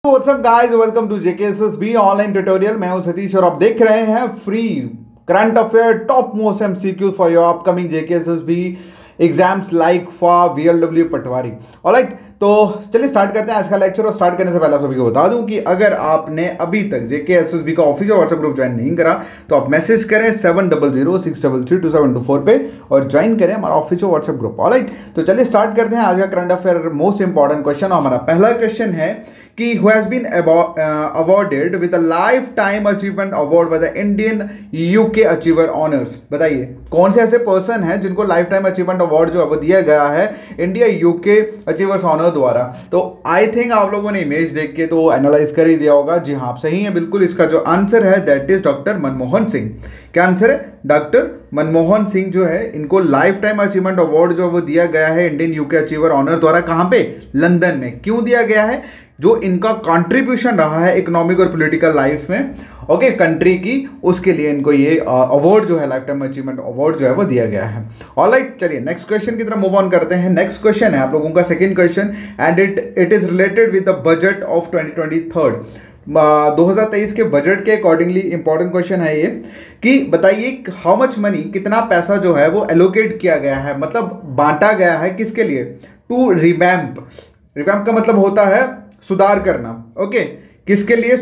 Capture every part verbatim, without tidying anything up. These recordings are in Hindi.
WhatsApp guys, welcome to JKSSB online tutorial. मैं हूं सतीश और आप देख रहे हैं free current affair top most MCQ for your upcoming JKSSB exams like for VLW patwari. Alright, तो चलिए स्टार्ट करते हैं आज का लेक्चर। और स्टार्ट करने से पहले आप सभी को बता दूं कि अगर आपने अभी तक जेकेएसएसबी का ऑफिशियल व्हाट्सएप ग्रुप ज्वाइन नहीं करा तो आप मैसेज करें seven double zero six double three two seven two four पे और ज्वाइन करें हमारा ऑफिशियल व्हाट्सएप ग्रुप। ऑलराइट, तो चलिए स्टार्ट करते हैं आज का current affair most important question. हमारा पहला क्वेश्चन है कि who has been awarded with a life time achievement award by the Indian UK achiever honours. बताइए कौन से ऐसे पर्सन है जिनको लाइफ टाइम अचीवमेंट अवार्ड जो है वो दिया गया है इंडिया यूके अचीवर्स ऑनर द्वारा। तो आई थिंक आप लोगों ने इमेज देख के तो एनालाइज कर ही दिया होगा। जी हाँ, आप सही है बिल्कुल। इसका जो आंसर है that is doctor Manmohan Singh. क्या आंसर है? डॉक्टर मनमोहन सिंह जो है इनको लाइफ टाइम अचीवमेंट अवार्ड जो वो दिया गया है इंडियन यूके अचीवर ऑनर द्वारा। कहां पे? लंदन में। क्यों दिया गया है? जो इनका कंट्रीब्यूशन रहा है इकोनॉमिक और पॉलिटिकल लाइफ में ओके okay, कंट्री की, उसके लिए इनको ये अवार्ड जो है लाइफ टाइम अचीवमेंट अवार्ड जो है वो दिया गया है। ऑलराइट, चलिए नेक्स्ट क्वेश्चन की तरफ मूव ऑन करते हैं। नेक्स्ट क्वेश्चन है आप लोगों का second question and it it is related with the budget of twenty twenty three. दो हज़ार तेईस के बजट के अकॉर्डिंगली इंपॉर्टेंट क्वेश्चन है ये कि बताइए हाउ मच मनी, कितना पैसा जो है वो एलोकेट किया गया है, मतलब बांटा गया है किसके लिए? To revamp. रिवैम्प का मतलब होता है सुधार करना। Okay okay? किसके लिए?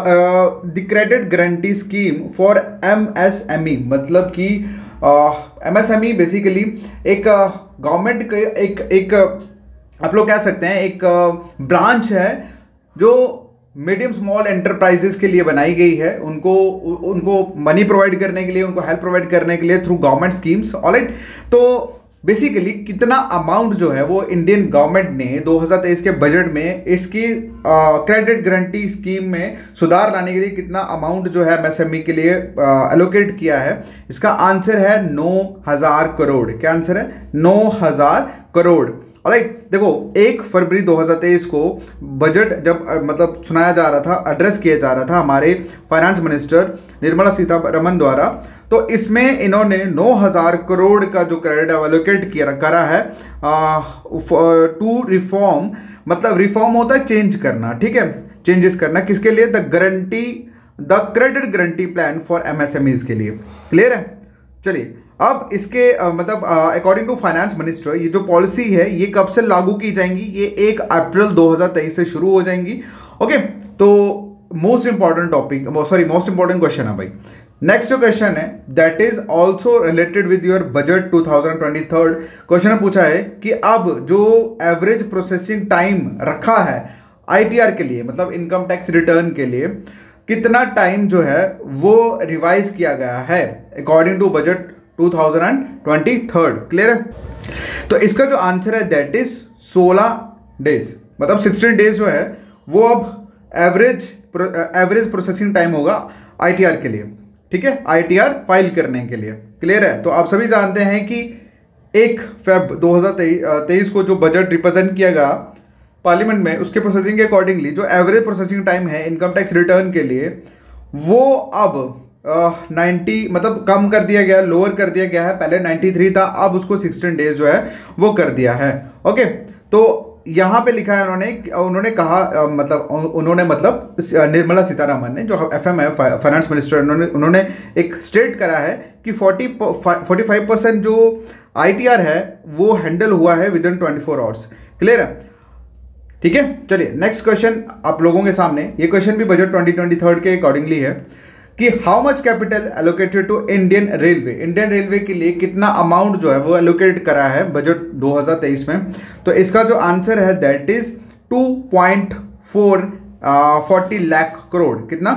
The credit guarantee scheme for MSME, मतलब कि एमएसएमई बेसिकली एक गवर्नमेंट uh, के एक एक uh, आप लोग कह सकते हैं एक ब्रांच uh, है जो मीडियम स्मॉल एंटरप्राइजेस के लिए बनाई गई है। उनको उनको मनी प्रोवाइड करने के लिए, उनको हेल्प प्रोवाइड करने के लिए थ्रू गवर्नमेंट स्कीम्स। ऑलराइट, तो बेसिकली कितना अमाउंट जो है वो इंडियन गवर्नमेंट ने दो हज़ार तेईस के बजट में इसकी क्रेडिट गारंटी स्कीम में सुधार लाने के लिए कितना अमाउंट जो है एमएसएमई के लिए एलोकेट किया है? इसका आंसर है नौ हज़ार करोड़। क्या आंसर है? नौ हज़ार करोड़। ऑलराइट, देखो एक फरवरी दो हज़ार तेईस को बजट जब मतलब सुनाया जा रहा था, एड्रेस किया जा रहा था हमारे फाइनेंस मिनिस्टर निर्मला सीतारमण द्वारा, तो इसमें इन्होंने नौ हज़ार करोड़ का जो क्रेडिट एलोकेट किया करा है टू रिफॉर्म। मतलब रिफॉर्म होता है चेंज करना, ठीक है, चेंजेस करना। किसके लिए? The guarantee the credit guarantee plan for MSMEs के लिए। क्लियर है? चलिए अब इसके आ, मतलब अकॉर्डिंग टू फाइनेंस मिनिस्टर ये जो पॉलिसी है ये कब से लागू की जाएंगी? ये एक अप्रैल दो हज़ार तेईस से शुरू हो जाएंगी। ओके, तो most important topic, sorry most important question है भाई। नेक्स्ट जो क्वेश्चन है that is also related with your budget two thousand twenty three. Question पूछा है कि अब जो एवरेज प्रोसेसिंग टाइम रखा है आईटीआर के लिए, मतलब इनकम टैक्स रिटर्न के लिए, कितना टाइम जो है वो रिवाइज किया गया है according to budget two thousand twenty three. Clear है? तो इसका जो आंसर है दैट इज सोलह डेज, मतलब सिक्सटीन डेज जो है वो अब एवरेज एवरेज प्रोसेसिंग टाइम होगा आईटीआर के लिए। ठीक है, आईटीआर फाइल करने के लिए। क्लियर है? तो आप सभी जानते हैं कि एक फेब दो हज़ार तेईस को जो बजट रिप्रेजेंट किया गया पार्लियामेंट में, उसके प्रोसेसिंग के अकॉर्डिंगली जो एवरेज प्रोसेसिंग टाइम है इनकम टैक्स रिटर्न के लिए वो अब नाइन्टी uh, मतलब कम कर दिया गया, लोअर कर दिया गया है। पहले नाइन्टी थ्री था, अब उसको सिक्सटीन डेज जो है वो कर दिया है। ओके, तो यहाँ पे लिखा है उन्होंने उन्होंने कहा आ, मतलब उन्होंने मतलब निर्मला सीतारमण ने जो एफएम है फाइनेंस मिनिस्टर, उन्होंने उन्होंने एक स्टेट करा है कि फोर्टी फोर्टी फाइव परसेंट जो आईटीआर है वो हैंडल हुआ है within twenty four hours. Clear है? ठीक है, चलिए नेक्स्ट क्वेश्चन आप लोगों के सामने। ये क्वेश्चन भी बजट ट्वेंटी ट्वेंटी थ्री के अकॉर्डिंगली है कि how much capital allocated to Indian railway. Indian railway के लिए कितना अमाउंट जो है वो एलोकेट करा है बजट दो हज़ार तेईस में? तो इसका जो आंसर है that is two point four forty lakh crore. कितना?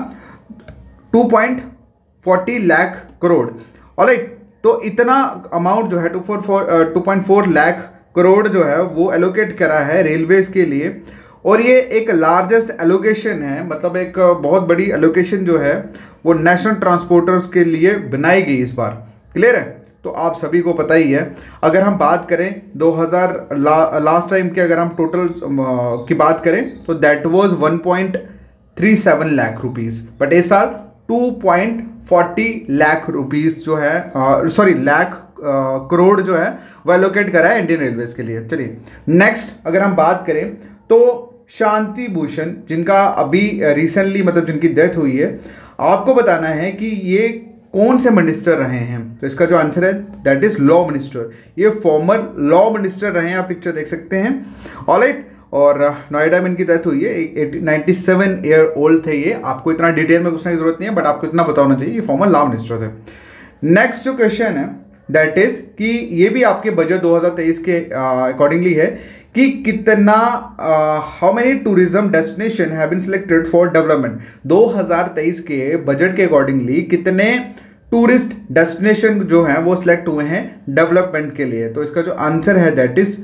Two point forty lakh crore. Alright, तो इतना अमाउंट जो है two four four two point four lakh crore जो है वो एलोकेट करा है रेलवेज के लिए। और ये एक लार्जेस्ट एलोकेशन है, मतलब एक बहुत बड़ी एलोकेशन जो है वो नेशनल ट्रांसपोर्टर्स के लिए बनाई गई इस बार। क्लियर है? तो आप सभी को पता ही है। अगर हम बात करें दो हज़ार ला, लास्ट टाइम के अगर हम टोटल की बात करें तो that was one point three seven lakh rupees, but इस साल two point forty lakh rupees जो है सॉरी लाख करोड़ जो है वो एलोकेट करा है इंडियन रेलवेज के लिए। चलिए नेक्स्ट अगर हम बात करें तो शांति भूषण, जिनका अभी रिसेंटली मतलब जिनकी डेथ हुई है, आपको बताना है कि ये कौन से मिनिस्टर रहे हैं। तो इसका जो आंसर है दैट इज लॉ मिनिस्टर। ये फॉर्मर लॉ मिनिस्टर रहे हैं, आप पिक्चर देख सकते हैं। ऑलराइट, और नोएडा में इनकी डेथ हुई है, नाइन्टी सेवन ईयर ओल्ड थे ये। आपको इतना डिटेल में पूछने की जरूरत नहीं है, बट आपको इतना पता होना चाहिए, ये फॉर्मर लॉ मिनिस्टर थे। नेक्स्ट जो क्वेश्चन है दैट इज कि ये भी आपके बजट दो हज़ार तेईस के अकॉर्डिंगली है कि कितना how many tourism destination have been selected for development. दो हज़ार तेईस के बजट के अकॉर्डिंगली कितने टूरिस्ट डेस्टिनेशन जो हैं वो सिलेक्ट हुए हैं डेवलपमेंट के लिए। तो इसका जो आंसर है दैट इज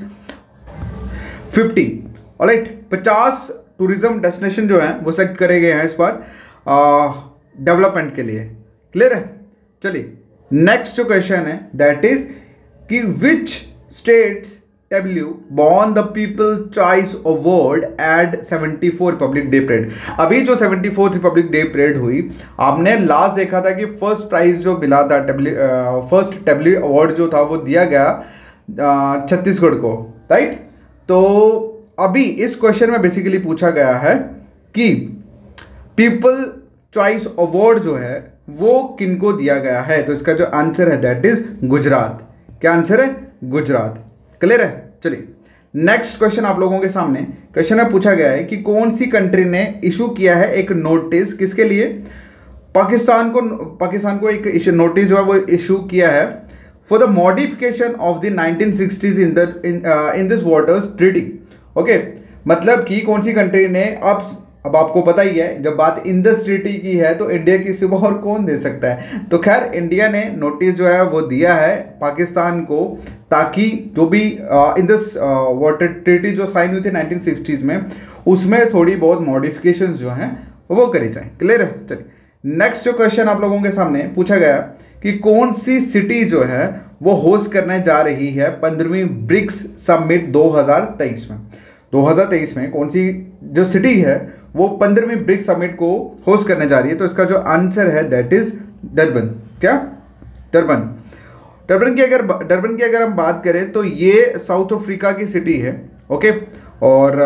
फिफ्टी। ऑलराइट, पचास टूरिज्म डेस्टिनेशन जो हैं वो सिलेक्ट करे गए हैं इस बार डेवलपमेंट के लिए। क्लियर है? चलिए नेक्स्ट जो क्वेश्चन है दैट इज कि which states W won the People Choice Award at seventy four Republic Day parade. अभी जो seventy fourth Republic Day parade हुई, आपने लास्ट देखा था कि फर्स्ट प्राइज जो मिला था डब्ल्यू फर्स्ट डब्ल्यू अवार्ड जो था वो दिया गया छत्तीसगढ़ को, राइट। तो अभी इस क्वेश्चन में बेसिकली पूछा गया है कि पीपल चॉइस अवार्ड जो है वो किनको दिया गया है। तो इसका जो आंसर है दैट इज गुजरात। क्या आंसर है? गुजरात। क्लियर है? चलिए नेक्स्ट क्वेश्चन आप लोगों के सामने क्वेश्चन में पूछा गया है कि कौन सी कंट्री ने इशू किया है एक नोटिस, किसके लिए? पाकिस्तान को। पाकिस्तान को एक नोटिस जो है वो इशू किया है for the modification of the nineteen sixties in the Indus waters treaty. Okay, मतलब कि कौन सी कंट्री ने, अब अब आपको पता ही है जब बात इंडस ट्रीटी की है तो इंडिया की सिवा और कौन दे सकता है। तो खैर इंडिया ने नोटिस जो है वो दिया है पाकिस्तान को, ताकि जो भी इंडस वाटर ट्रीटी जो साइन हुई थी नाइनटीन सिक्सटीज में, उसमें थोड़ी बहुत मॉडिफिकेशंस जो हैं वो करी जाए। क्लियर है? चलिए नेक्स्ट जो क्वेश्चन आप लोगों के सामने पूछा गया कि कौन सी सिटी जो है वो होस्ट करने जा रही है पंद्रहवीं ब्रिक्स समिट दो हज़ार तेईस में। दो हज़ार तेईस में कौन सी जो सिटी है वो पंद्रहवीं ब्रिक्स समिट को होस्ट करने जा रही है। तो इसका जो आंसर है दैट इज डरबन। क्या? डरबन। डरबन की अगर डरबन की अगर हम बात करें तो ये साउथ अफ्रीका की सिटी है। ओके, और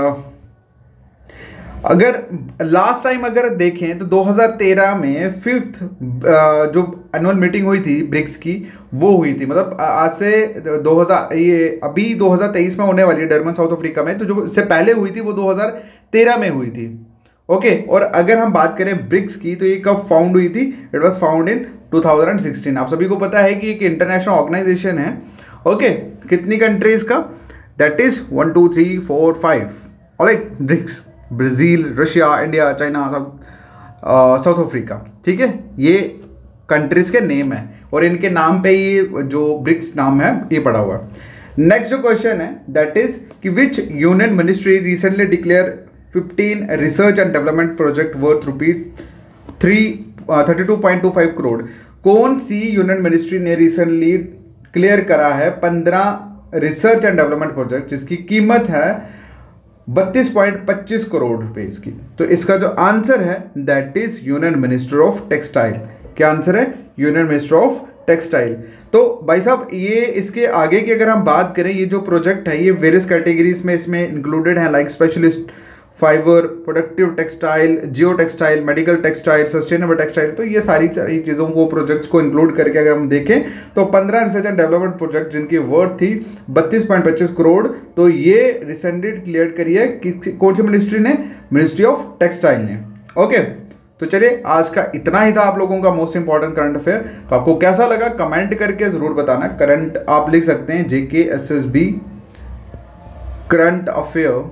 अगर लास्ट टाइम अगर देखें तो दो हज़ार तेरह में फिफ्थ जो एनुअल मीटिंग हुई थी ब्रिक्स की वो हुई थी, मतलब आज से दो हज़ार ये अभी दो हज़ार तेईस में होने वाली है डरबन साउथ अफ्रीका में। तो जो इससे पहले हुई थी वो दो हज़ार तेरह में हुई थी। ओके, और अगर हम बात करें ब्रिक्स की तो ये कब फाउंड हुई थी? It was found in two thousand sixteen. आप सभी को पता है कि एक इंटरनेशनल ऑर्गेनाइजेशन है। ओके, कितनी कंट्रीज का? That is one two three four five. Alright, BRICS Brazil, Russia, India, China, South Africa. ठीक है, ये कंट्रीज के नेम है और इनके नाम पे ये जो ब्रिक्स नाम है ये पड़ा हुआ है। नेक्स्ट जो क्वेश्चन है दैट इज कि which union ministry recently declare fifteen research and development project worth rupees three thirty two point two five crore. कौन सी यूनियन मिनिस्ट्री ने रिसेंटली क्लियर करा है पंद्रह रिसर्च एंड डेवलपमेंट प्रोजेक्ट जिसकी कीमत है बत्तीस पॉइंट पच्चीस करोड़ रुपए की? तो इसका जो आंसर है that is union minister of textile. क्या आंसर है? Union minister of textile. तो भाई साहब ये इसके आगे की अगर हम बात करें, ये जो प्रोजेक्ट है ये वेरियस कैटेगरीज में इसमें इंक्लूडेड है, like specialist fibre, productive textile, geotextile, medical textile, sustainable textile. तो ये सारी सारी चीज़ों को प्रोजेक्ट्स को इंक्लूड करके अगर हम देखें तो पंद्रह रिसर्च एंड डेवलपमेंट प्रोजेक्ट जिनकी वर्थ थी बत्तीस पॉइंट पच्चीस करोड़। तो ये रिसेंटली क्लियर करी है कि कौन सी मिनिस्ट्री ने? मिनिस्ट्री ऑफ टेक्सटाइल ने। ओके, तो चलिए आज का इतना ही था आप लोगों का मोस्ट इंपॉर्टेंट करंट अफेयर। तो आपको कैसा लगा कमेंट करके जरूर बताना। करंट आप लिख सकते हैं JK S S B current affair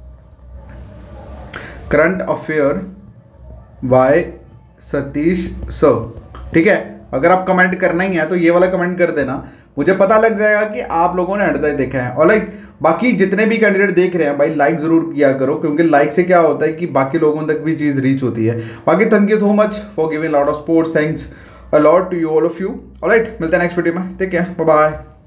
current affair by Satish sir. ठीक है, अगर आप कमेंट करना ही है तो ये वाला कमेंट कर देना, मुझे पता लग जाएगा कि आप लोगों ने अंडर देखा है। ऑलराइट, बाकी जितने भी कैंडिडेट देख रहे हैं भाई लाइक जरूर किया करो, क्योंकि लाइक से क्या होता है कि बाकी लोगों तक भी चीज़ रीच होती है। बाकी thank you so much for giving lot of support. Thanks a lot to you all of you. Alright, मिलते हैं नेक्स्ट वीडियो में। ठीक है, बाय बाय।